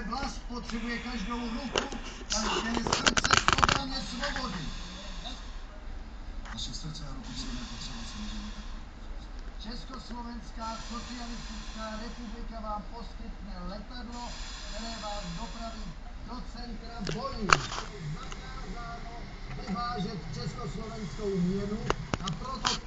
vlast potřebuje každou ruku, každé srdce k obraně svobody. Naše srdce a ruku budeme potřebovat samozřejmě taky. Československá socialistická republika vám poskytne letadlo, které vás dopraví do centra bojů. Je zakázáno vyvážet československou měnu a proto